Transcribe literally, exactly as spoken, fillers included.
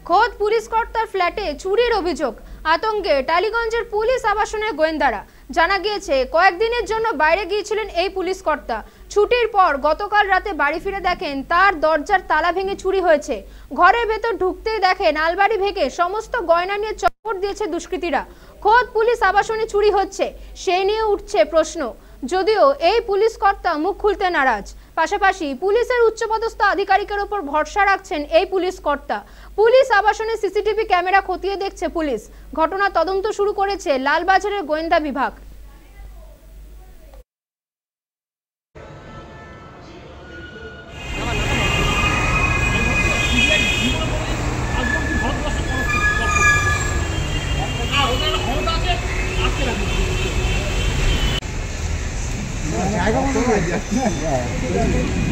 খোদ পুলিশ কর্তার ফ্ল্যাটে চুরির অভিযোগ, আতঙ্কে টালিগঞ্জের পুলিশ আবাসনের গোয়েন্দারা। জানা গিয়েছে কয়েকদিনের জন্য বাইরে গিয়েছিলেন এই পুলিশ কর্তা। ছুটির পর গতকাল রাতে বাড়ি ফিরে দেখেন তার দরজার তালা ভেঙে চুরি হয়েছে। ঘরের ভেতর ঢুকতেই দেখেন আলমারি ভেঙে সমস্ত গয়না নিয়ে চক্কর দিয়েছে দুষ্কৃতীরা। খোদ পুলিশ আবাসনে চুরি হচ্ছে, সেই নিয়ে উঠছে প্রশ্ন, যদিও এই পুলিশ কর্তা মুখ খুলতে নারাজ। পাশাপাশি পুলিশের উচ্চপদস্থ আধিকারিকের উপর ভরসা রাখছেন এই পুলিশ কর্তা। পুলিশ আবাসনে সিসিটিভি ক্যামেরা খতিয়ে দেখছে পুলিশ। ঘটনা তদন্ত শুরু করেছে লালবাজারের গোয়েন্দা বিভাগ। জায়গা মতো